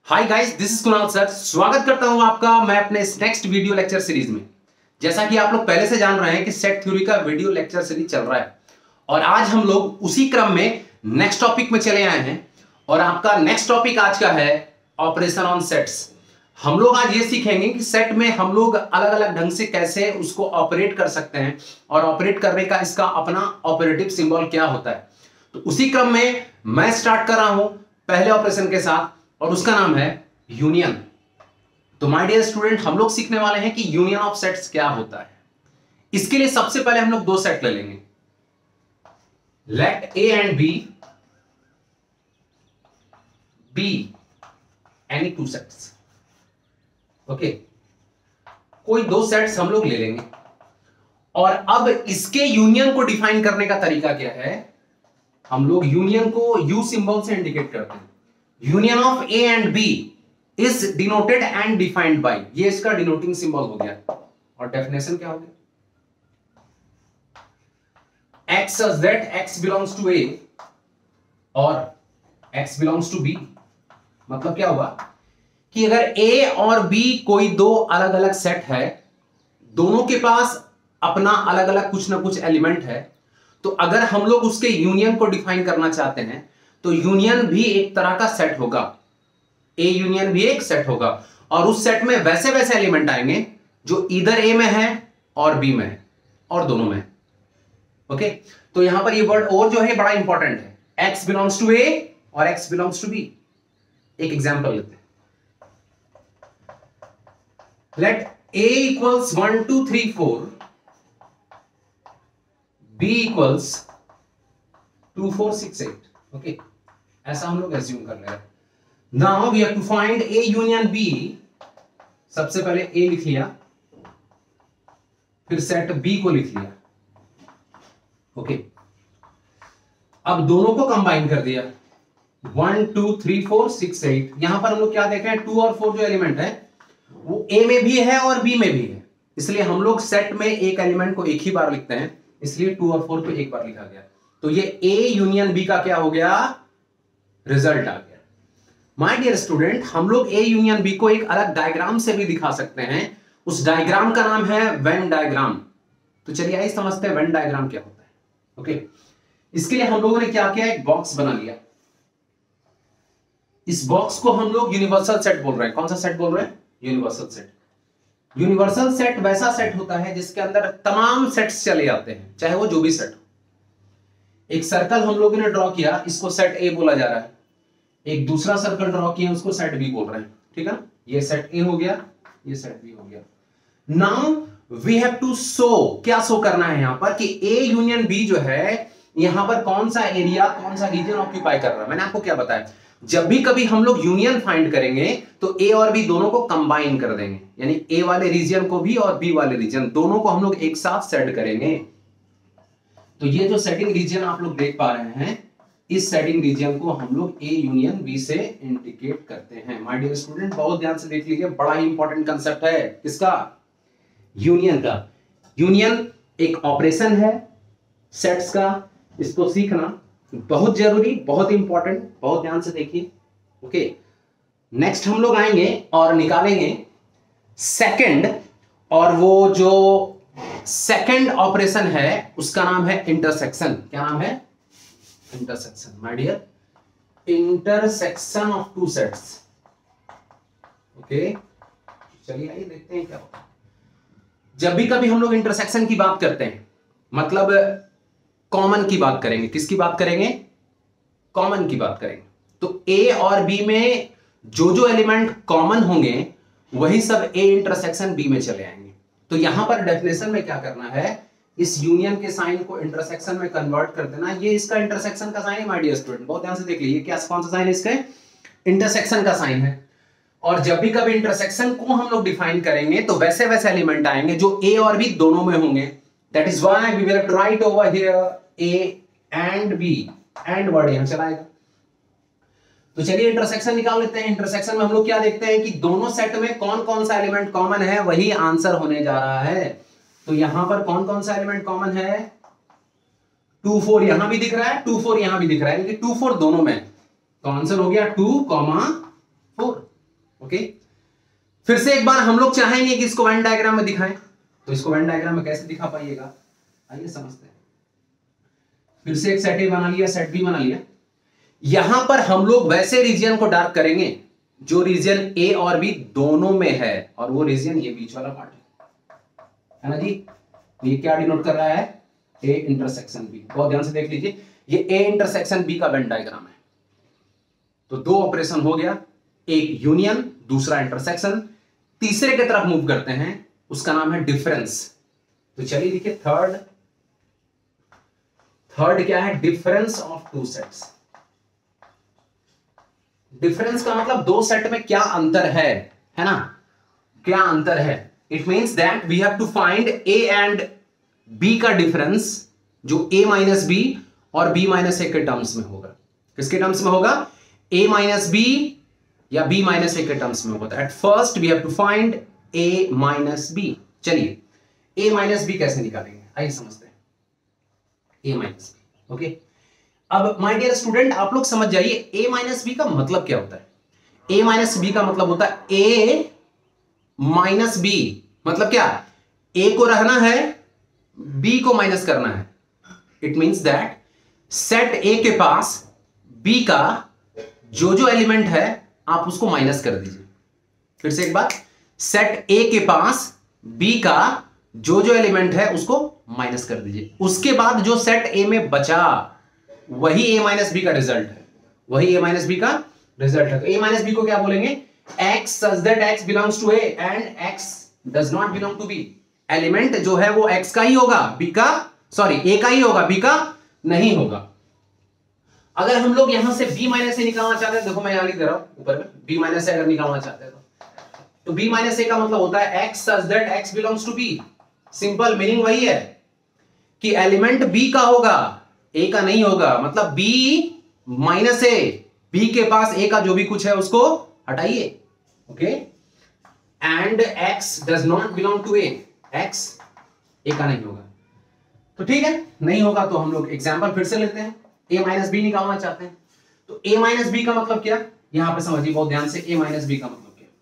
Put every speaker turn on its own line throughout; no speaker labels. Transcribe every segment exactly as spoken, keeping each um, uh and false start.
Hi guys, this is Kunal sir. स्वागत करता हूं आपका मैं अपने इस नेक्स्ट वीडियो लेक्चर सीरीज में। जैसा कि आप लोग पहले से जान रहे हैं कि सेट थ्योरी का वीडियो लेक्चर सीरीज चल रहा है और आज हम लोग उसी क्रम में नेक्स्ट टॉपिक में चले आए हैं और आपका नेक्स्ट टॉपिक आज का है ऑपरेशन ऑन सेट्स। हम लोग आज ये सीखेंगे कि सेट में हम लोग अलग अलग ढंग से कैसे उसको ऑपरेट कर सकते हैं और ऑपरेट करने का इसका अपना ऑपरेटिव सिंबल क्या होता है। तो उसी क्रम में मैं स्टार्ट कर रहा हूं पहले ऑपरेशन के साथ और उसका नाम है यूनियन। तो माय डियर स्टूडेंट, हम लोग सीखने वाले हैं कि यूनियन ऑफ सेट्स क्या होता है। इसके लिए सबसे पहले हम लोग दो सेट ले लेंगे, let A and B be any two sets. Okay, कोई दो सेट्स हम लोग ले लेंगे और अब इसके यूनियन को डिफाइन करने का तरीका क्या है। हम लोग यूनियन को यू सिंबल से इंडिकेट करते हैं। Union of A and B is denoted and defined by, ये इसका डिनोटिंग सिंबल हो गया और डेफिनेशन क्या हो गया, x such that x belongs to a और x belongs to b। मतलब क्या हुआ कि अगर a और b कोई दो अलग अलग सेट है, दोनों के पास अपना अलग अलग कुछ ना कुछ एलिमेंट है, तो अगर हम लोग उसके यूनियन को डिफाइन करना चाहते हैं तो यूनियन भी एक तरह का सेट होगा, ए यूनियन भी एक सेट होगा और उस सेट में वैसे वैसे एलिमेंट आएंगे जो इधर ए में है और बी में है और दोनों में। ओके, तो यहां पर ये वर्ड और जो है बड़ा इंपॉर्टेंट है, x बिलोंग्स टू ए और x बिलोंग्स टू बी। एक एग्जांपल लेते हैं, let a equals one two three four, b equals two four six eight. Okay, ऐसा हम लोग एज्यूम कर ले रहे हैं। Now we have to find a union b। सबसे पहले a लिख लिया, फिर सेट b को लिख लिया। ओके, अब दोनों को कंबाइन कर दिया, one two three four six eight. यहां पर हम लोग क्या देख रहे हैं, टू और फोर जो एलिमेंट है वो a में भी है और b में भी है, इसलिए हम लोग सेट में एक एलिमेंट को एक ही बार लिखते हैं, इसलिए टू और फोर को एक बार लिखा गया। तो ये a यूनियन b का क्या हो गया, रिजल्ट आ गया। माय डियर स्टूडेंट, हम लोग a यूनियन b को एक अलग डायग्राम से भी दिखा सकते हैं। उस डायग्राम का नाम है वेन डायग्राम। तो चलिए आइए समझते हैं वेन डायग्राम क्या होता है। ओके, इसके लिए हम लोगों ने क्या किया, एक बॉक्स बना लिया। इस बॉक्स को हम लोग यूनिवर्सल सेट बोल रहे हैं। कौन सा सेट बोल रहे हैं, यूनिवर्सल सेट। यूनिवर्सल सेट वैसा सेट होता है जिसके अंदर तमाम सेट्स चले जाते हैं, चाहे वो जो भी सेट हो। एक सर्कल हम लोगों ने ड्रॉ किया, इसको सेट ए बोला जा रहा है। एक दूसरा सर्कल ड्रॉ किया, उसको सेट बी बोल रहे हैं। ठीक है, ये सेट ए हो गया, ये सेट बी हो गया। Now we have to show, क्या शो करना है यहां पर कि ए यूनियन बी जो है यहां पर कौन सा एरिया, कौन सा रीजन ऑक्यूपाई कर रहा है। मैंने आपको क्या बताया, जब भी कभी हम लोग यूनियन फाइंड करेंगे तो ए और बी दोनों को कंबाइन कर देंगे, यानी ए वाले रीजन को भी और बी वाले रीजन दोनों को हम लोग एक साथ सेट करेंगे। तो ये जो सेटिंग रीजन आप लोग देख पा रहे हैं, इस सेटिंग रीजन को हम लोग ए यूनियन बी से इंडिकेट करते हैं। माय डियर स्टूडेंट, बहुत ध्यान से देख लीजिए, बड़ा ही इंपॉर्टेंट कंसेप्ट है किसका, यूनियन का। यूनियन एक ऑपरेशन है सेट्स का, इसको सीखना बहुत जरूरी, बहुत इंपॉर्टेंट, बहुत ध्यान से देखिए। ओके, नेक्स्ट हम लोग आएंगे और निकालेंगे सेकंड, और वो जो सेकंड ऑपरेशन है उसका नाम है इंटरसेक्शन। क्या नाम है, intersection. My dear, intersection of two sets. Okay, चलिए आइए देखते हैं क्या होता है। जब भी कभी हम लोग इंटरसेक्शन की बात करते हैं, मतलब कॉमन की बात करेंगे। किसकी बात करेंगे, कॉमन की बात करेंगे। तो ए और बी में जो जो एलिमेंट कॉमन होंगे वही सब ए इंटरसेक्शन बी में चले आएंगे। तो यहां पर डेफिनेशन में क्या करना है, इस यूनियन के साइन को इंटरसेक्शन में कन्वर्ट कर देना। ये इसका इंटरसेक्शन का साइन है माय डियर स्टूडेंट, बहुत ध्यान से देख लीजिए, क्या कौन सा साइन है, इसका इंटरसेक्शन का साइन है। और जब भी कभी इंटरसेक्शन को हम लोग डिफाइन करेंगे तो वैसे वैसे एलिमेंट आएंगे जो ए और बी दोनों में होंगे। That is why we will write over here A and B, and word यहां चलाएगा। तो चलिए इंटरसेक्शन निकाल लेते हैं। इंटरसेक्शन में हम लोग क्या देखते हैं कि दोनों सेट में कौन कौन सा एलिमेंट कॉमन है, वही आंसर होने जा रहा है। तो यहां पर कौन कौन सा एलिमेंट कॉमन है, टू फोर यहां भी दिख रहा है, टू फोर यहां भी दिख रहा है, लेकिन टू फोर दोनों में। तो आंसर हो गया टू कॉमा फोर। ओके, फिर से एक बार हम लोग चाहेंगे कि इसको वेन डायग्राम में दिखाएं, तो इसको वेन डायग्राम में कैसे दिखा पाइएगा, आइए समझते हैं। फिर से एक सेट ए बना लिया, सेट बी बना लिया। यहां पर हम लोग वैसे रीजन को डार्क करेंगे जो रीजन ए और बी दोनों में है, और वो रीजन ये बीच वाला पार्ट है ना जी। ये क्या डिनोट कर रहा है, ए इंटरसेक्शन बी। बहुत ध्यान से देख लीजिए, ये ए इंटरसेक्शन बी का वेन डायग्राम है। तो दो ऑपरेशन हो गया, एक यूनियन, दूसरा इंटरसेक्शन। तीसरे की तरफ मूव करते हैं, उसका नाम है डिफरेंस। तो चलिए देखिए, थर्ड थर्ड क्या है, difference of two sets. Difference का मतलब दो सेट में क्या अंतर है, है ना, क्या अंतर है। It means that we have to find A and B का डिफरेंस, जो ए माइनस बी और बी माइनस ए के टर्म्स में होगा। किसके टर्म्स में होगा, ए माइनस बी या बी माइनस ए के टर्म्स में होगा। At first we have to find A minus B. चलिए ए माइनस बी कैसे निकालेंगे, आइए समझते हैं। A minus B, okay. अब माय डियर स्टूडेंट, आप लोग समझ जाइए ए माइनस बी का मतलब क्या होता है। ए माइनस बी का मतलब होता है ए माइनस बी, मतलब क्या, ए को रहना है, बी को माइनस करना है। It means that set A के पास बी का जो जो एलिमेंट है आप उसको माइनस कर दीजिए। फिर से एक बार, सेट ए के पास बी का जो जो एलिमेंट है उसको माइनस कर दीजिए। उसके बाद जो सेट ए में बचा वही ए माइनस बी का रिजल्ट है, वही ए माइनस बी का रिजल्ट है। तो ए माइनस बी को क्या बोलेंगे, x such that x belongs to a and x does not belong to b। Element जो है वो x का ही होगा, b का सॉरी a का ही होगा, b का नहीं होगा। अगर हम लोग यहां से b माइनस ए निकालना चाहते हैं, देखो मैं यहां लिख दे रहा हूं ऊपर में, b माइनस ए अगर निकालना चाहते हैं तो तो b माइनस ए का मतलब होता है x such that x belongs to b। Simple meaning वही है कि एलिमेंट b का होगा, a का नहीं होगा। मतलब b माइनस ए, b के पास a का जो भी कुछ है उसको हटाइए, okay. And x does not belong to a, x a का नहीं होगा। तो ठीक है, नहीं होगा तो हम लोग एग्जांपल फिर से लेते हैं। a माइनस बी निकालना चाहते हैं, तो a माइनस बी का मतलब क्या, यहां पे समझिए बहुत ध्यान से। a माइनस बी का मतलब क्या,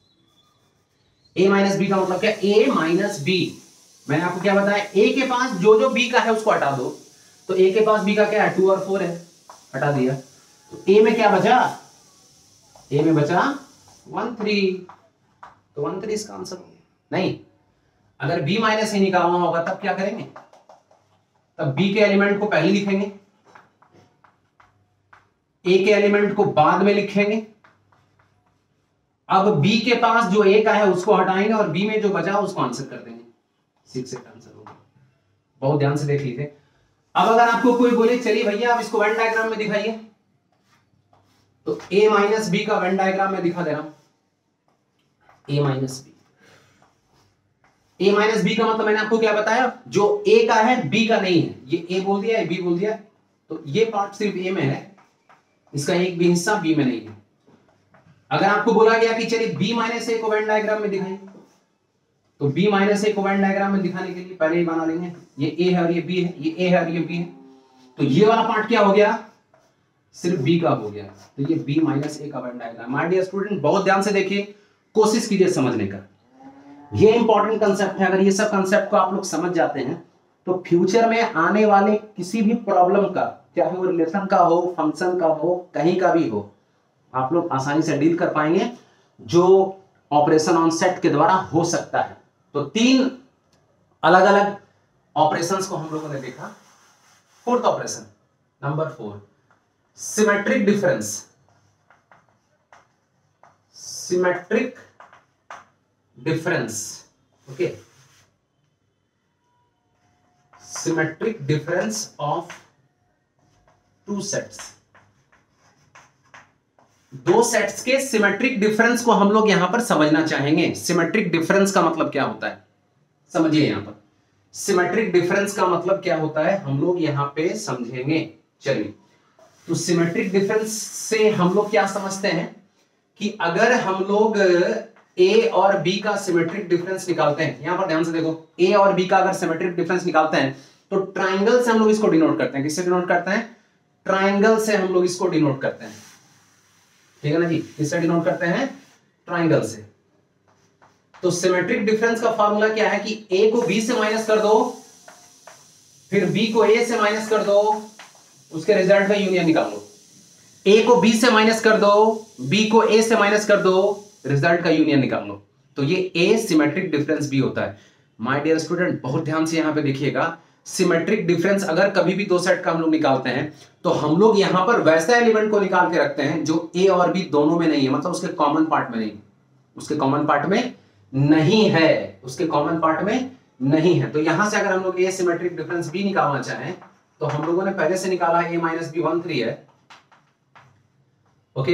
a माइनस बी का मतलब क्या, a माइनस बी। मैंने आपको क्या बताया, a के पास जो जो b का है उसको हटा दो। तो a के पास b का क्या है, टू और फोर है, हटा दिया। तो a में क्या बचा, a में बचा वन थ्री। तो वन थ्री इसका आंसर हो गया। नहीं, अगर b माइनस ए निकालना होगा तब क्या करेंगे, तब b के एलिमेंट को पहले लिखेंगे, a के एलिमेंट को बाद में लिखेंगे। अब b के पास जो a का है उसको हटाएंगे और b में जो बचा उसको आंसर कर देंगे। सिक्स का आंसर होगा। बहुत ध्यान से देख लीजिए। अब अगर आपको कोई बोले चलिए भैया आप इसको वेन डायग्राम में दिखाइए, तो a माइनस बी का वेन डायग्राम में दिखा दे रहा हूं। a minus B, a minus B का मतलब मैंने आपको क्या बताया, जो a का है b का नहीं है। ये a बोल दिया, b बोल दिया, तो ये पार्ट सिर्फ a में है, इसका एक भी हिस्सा b में नहीं है। अगर आपको बोला गया कि चलिए b माइनस ए को वेन डायग्राम में दिखाइए, तो b माइनस ए को वेन डायग्राम में दिखाने के लिए पहले ही बना लेंगे, ये a है और ये b है, ये a है और ये b है। तो ये वाला पार्ट क्या हो गया, सिर्फ b का हो गया। तो ये b माइनस ए का Venn diagram. My dear student बहुत ध्यान से देखिए, कोशिश कीजिए समझने का, ये इंपॉर्टेंट कंसेप्ट है। अगर ये सब कंसेप्ट को आप लोग समझ जाते हैं तो फ्यूचर में आने वाले किसी भी प्रॉब्लम का, चाहे वो रिलेशन का हो, फंक्शन का हो, कहीं का भी हो, आप लोग आसानी से डील कर पाएंगे, जो ऑपरेशन ऑन सेट के द्वारा हो सकता है। तो तीन अलग अलग ऑपरेशंस को हम लोगों ने देखा। Fourth operation number four, symmetric difference. Symmetric difference, okay, symmetric difference of two sets. दो सेट्स के सिमेट्रिक डिफरेंस को हम लोग यहां पर समझना चाहेंगे। सिमेट्रिक डिफरेंस का मतलब क्या होता है, समझिए यहां पर सिमेट्रिक डिफरेंस का मतलब क्या होता है, हम लोग यहां पे समझेंगे। चलिए, तो सिमेट्रिक डिफरेंस से हम लोग क्या समझते हैं कि अगर हम लोग ए और बी का सिमेट्रिक डिफरेंस निकालते हैं, यहां पर ध्यान से देखो, ए और बी का अगर सिमेट्रिक डिफरेंस निकालते हैं तो ट्राइंगल से हम लोग इसको डिनोट करते हैं। किससे डिनोट करते हैं, ट्राइंगल से हम लोग इसको डिनोट करते हैं, ठीक है ना जी। किससे डिनोट करते हैं, ट्राइंगल से। तो सिमेट्रिक डिफरेंस का फॉर्मूला क्या है कि ए को बी से माइनस कर दो, फिर बी को ए से माइनस कर दो, उसके रिजल्ट में यूनियन निकाल लो। ए को बी से माइनस कर दो, बी को ए से माइनस कर दो, रिजल्ट का यूनियन निकाल लो। तो ये ए सिमेट्रिक डिफरेंस बी होता है। माय डियर स्टूडेंट, बहुत ध्यान से यहां पे देखिएगा, सिमेट्रिक डिफरेंस अगर कभी भी दो सेट का हम लोग निकालते हैं तो हम लोग यहां पर वैसा एलिमेंट को निकाल के रखते हैं जो ए और बी दोनों में नहीं है, मतलब उसके कॉमन पार्ट में नहीं, उसके कॉमन पार्ट में नहीं है, उसके कॉमन पार्ट में नहीं है। तो यहां से अगर हम लोग ए सिमेट्रिक डिफरेंस बी निकालना चाहें तो हम लोगों ने पहले से निकाला A minus B one three है, okay,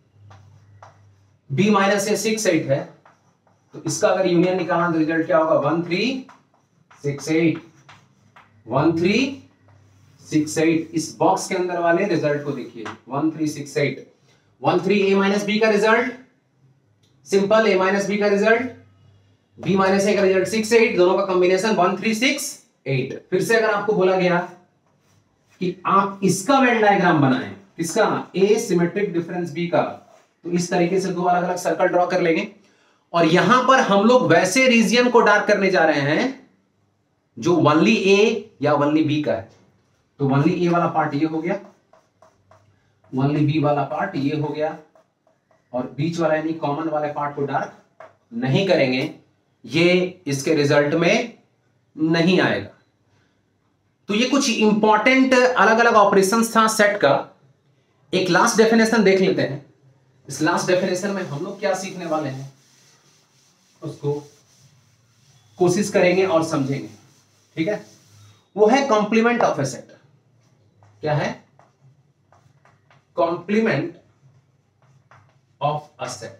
B minus A six eight है, तो इसका अगर यूनियन निकालना तो रिजल्ट क्या होगा, one three six eight, one three six eight. इस बॉक्स के अंदर वाले रिजल्ट को देखिए, one three six eight, one three A minus B का result, simple A minus B का रिजल्ट, बी माइनस ए का रिजल्ट सिक्स एट, दोनों का combination one three six eight. फिर से अगर आपको बोला गया कि आप इसका वेन डायग्राम बनाएं, किसका, ए सिमेट्रिक डिफरेंस बी का, तो इस तरीके से दो अलग अलग सर्कल ड्रॉ कर लेंगे और यहां पर हम लोग वैसे रीजन को डार्क करने जा रहे हैं जो वनली ए या वनली बी का है। तो वनली ए वाला पार्ट ये हो गया, वनली बी वाला पार्ट ये हो गया, और बीच वाला यानी कॉमन वाले पार्ट को डार्क नहीं करेंगे, ये इसके रिजल्ट में नहीं आएगा। तो ये कुछ इंपॉर्टेंट अलग अलग ऑपरेशंस था सेट का। एक लास्ट डेफिनेशन देख लेते हैं। इस लास्ट डेफिनेशन में हम लोग क्या सीखने वाले हैं उसको कोशिश करेंगे और समझेंगे, ठीक है। वो है कॉम्प्लीमेंट ऑफ ए सेट। क्या है, कॉम्प्लीमेंट ऑफ अ सेट,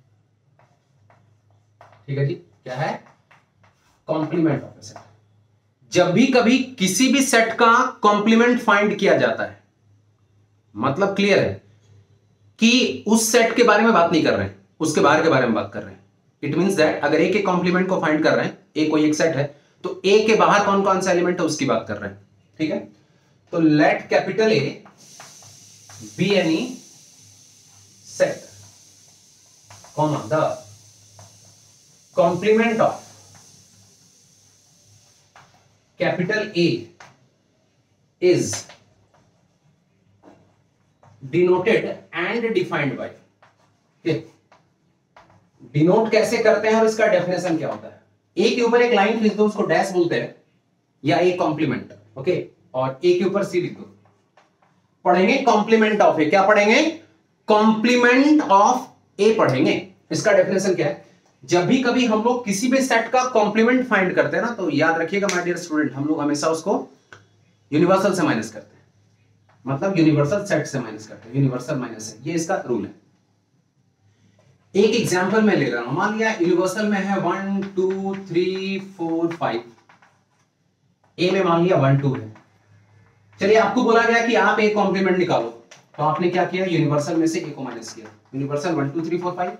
ठीक है जी। क्या है, कॉम्प्लीमेंट ऑफ ए सेट। जब भी कभी किसी भी सेट का कॉम्प्लीमेंट फाइंड किया जाता है, मतलब क्लियर है कि उस सेट के बारे में बात नहीं कर रहे हैं, उसके बाहर के बारे में बात कर रहे हैं। इट मींस दैट अगर ए के कॉम्प्लीमेंट को फाइंड कर रहे हैं, ए कोई एक सेट है, तो ए के बाहर कौन कौन सा एलिमेंट है उसकी बात कर रहे हैं, ठीक है। तो let capital A B any set, comma the complement of capital A is denoted and defined by. Denote कैसे करते हैं और इसका डेफिनेशन क्या होता है। ए के ऊपर एक लाइन लिख दो, उसको डैश बोलते हैं, या ए कॉम्प्लीमेंट, ओके, और ए के ऊपर सी लिख दो। पढ़ेंगे कॉम्प्लीमेंट ऑफ ए, क्या पढ़ेंगे, कॉम्प्लीमेंट ऑफ ए पढ़ेंगे। इसका डेफिनेशन क्या है, जब भी कभी हम लोग किसी भी सेट का कॉम्प्लीमेंट फाइंड करते हैं ना, तो याद रखिएगा माय डियर स्टूडेंट, हम लोग हमेशा उसको यूनिवर्सल से माइनस करते हैं, मतलब यूनिवर्सल सेट से माइनस करते हैं, यूनिवर्सल माइनस है, ये इसका रूल है। एक एग्जांपल मैं ले रहा हूं, मान लिया यूनिवर्सल में है one two three four five, A में मान लिया वन टू है। चलिए आपको बोला गया कि आप एक कॉम्प्लीमेंट निकालो, तो आपने क्या किया, यूनिवर्सल में से ए को माइनस किया, universal one two three four five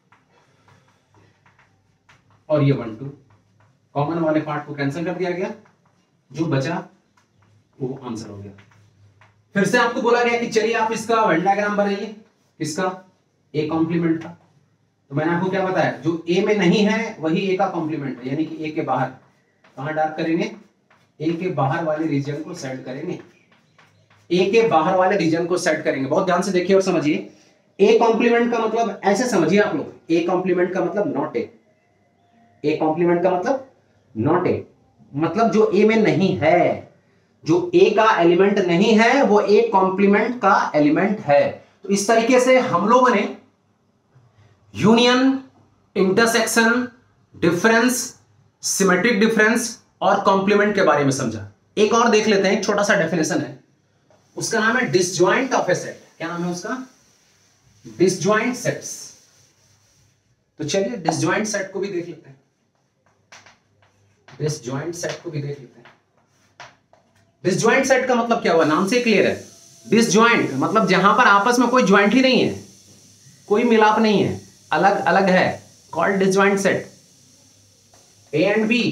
और ये वन टू, कॉमन वाले पार्ट को कैंसिल कर दिया गया, जो बचा वो आंसर हो गया। फिर से आपको बोला गया कि चलिए आप इसका वेन डायग्राम बनाइए, किसका, ए कॉम्प्लीमेंट का। तो मैंने आपको क्या बताया, जो ए में नहीं है वही ए का कॉम्प्लीमेंट है, यानी कि ए के बाहर कहां डार्क करेंगे, ए के बाहर वाले रीजन को सेट करेंगे, ए के बाहर वाले रीजन को सेट करेंगे। बहुत ध्यान से देखिए और समझिए, ए कॉम्प्लीमेंट का मतलब ऐसे समझिए आप लोग, ए कॉम्प्लीमेंट का मतलब नॉट ए, ए कॉम्प्लीमेंट का मतलब नॉट ए, मतलब जो ए में नहीं है, जो ए का एलिमेंट नहीं है वो ए कॉम्प्लीमेंट का एलिमेंट है। तो इस तरीके से हम लोगों ने union, intersection, difference, symmetric difference और कॉम्प्लीमेंट के बारे में समझा। एक और देख लेते हैं, एक छोटा सा डेफिनेशन है, उसका नाम है डिसजॉइंट ऑफ ए सेट। क्या नाम है उसका, डिसजॉइंट सेट्स। तो चलिए डिसजॉइंट सेट को भी देख लेते हैं, डिसजॉइंट सेट को भी देख लेते हैं। डिसजॉइंट सेट का मतलब क्या हुआ, नाम से क्लियर है। डिसजॉइंट मतलब जहां पर आपस में कोई ज्वाइंट ही नहीं है, कोई मिलाप नहीं है, अलग अलग है, called disjoint set. A and B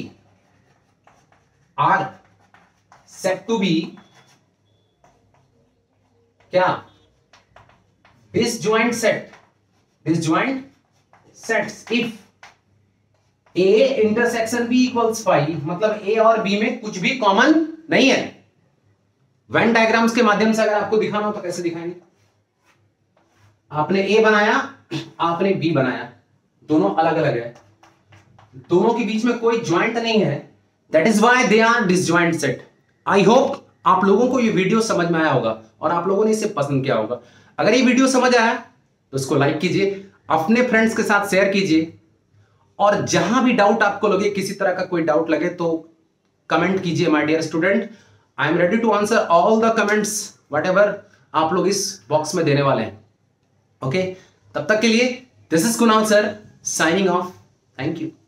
are set to be क्या, disjoint set, disjoint sets if A intersection B equals five, मतलब ए और बी में कुछ भी कॉमन नहीं है। वेन डायग्राम्स के माध्यम से अगर आपको दिखाना हो तो कैसे दिखाएंगे? आपने ए बनाया, आपने बी बनाया, दोनों अलग अलग है, दोनों के बीच में कोई ज्वाइंट नहीं है, that is why they are disjoint set. I hope आप लोगों को ये वीडियो समझ में आया होगा और आप लोगों ने इसे पसंद किया होगा। अगर ये वीडियो समझ आया तो इसको लाइक कीजिए, अपने फ्रेंड्स के साथ शेयर कीजिए, और जहां भी डाउट आपको लगे, किसी तरह का कोई डाउट लगे तो कमेंट कीजिए my dear student. I am ready to answer all the comments whatever आप लोग इस बॉक्स में देने वाले हैं। Okay okay? तब तक के लिए this is Kunal sir signing off. Thank you.